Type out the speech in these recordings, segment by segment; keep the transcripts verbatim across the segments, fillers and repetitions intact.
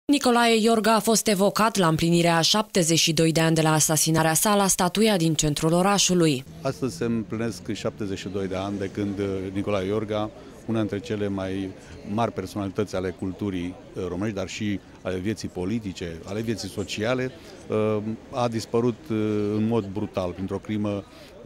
Nicolae Iorga a fost evocat la împlinirea a șaptezeci și doi de ani de la asasinarea sa la statuia din centrul orașului. Astăzi se împlinesc șaptezeci și doi de ani de când Nicolae Iorga, una dintre cele mai mari personalități ale culturii românești, dar și ale vieții politice, ale vieții sociale, a dispărut în mod brutal, printr-o crimă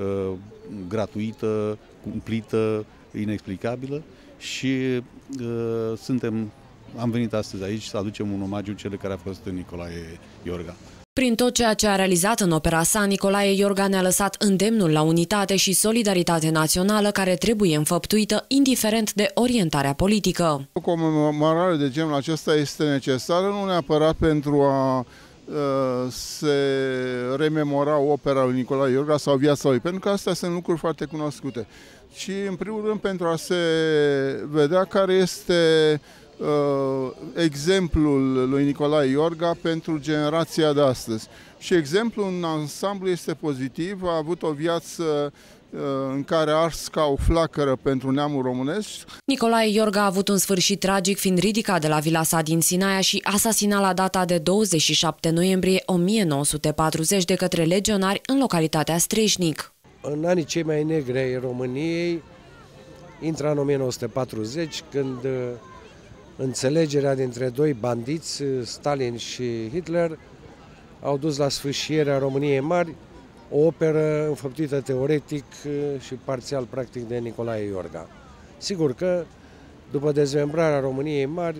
gratuită, cumplită, inexplicabilă și suntem, am venit astăzi aici să aducem un omagiu celui care a fost Nicolae Iorga. Prin tot ceea ce a realizat în opera sa, Nicolae Iorga ne-a lăsat îndemnul la unitate și solidaritate națională care trebuie înfăptuită indiferent de orientarea politică. O comemorare de genul acesta este necesară, nu neapărat pentru a uh, se rememora opera lui Nicolae Iorga sau viața lui, pentru că astea sunt lucruri foarte cunoscute, ci în primul rând pentru a se vedea care este Uh, exemplul lui Nicolae Iorga pentru generația de astăzi. Și exemplul în ansamblu este pozitiv, a avut o viață uh, în care a ars ca o flacără pentru neamul românesc. Nicolae Iorga a avut un sfârșit tragic, fiind ridicat de la vila sa din Sinaia și asasinat la data de douăzeci și șapte noiembrie o mie nouă sute patruzeci de către legionari în localitatea Streșnic. În anii cei mai negri ai României intră în o mie nouă sute patruzeci, când înțelegerea dintre doi bandiți, Stalin și Hitler, au dus la sfâșierea României Mari, o operă înfăptuită teoretic și parțial practic de Nicolae Iorga. Sigur că după dezmembrarea României Mari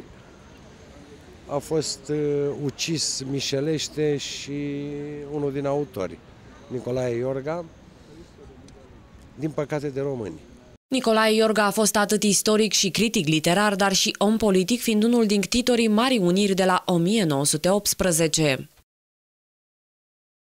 a fost ucis mișelește și unul din autori, Nicolae Iorga, din păcate de români. Nicolae Iorga a fost atât istoric și critic literar, dar și om politic, fiind unul din ctitorii Marii Uniri de la o mie nouă sute optsprezece.